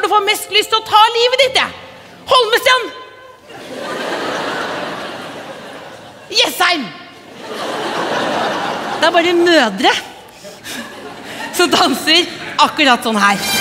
når du får mest lyst til å ta livet ditt, jeg. Holmestrand! Jessheim! Det er bare mødre som danser akkurat sånn her.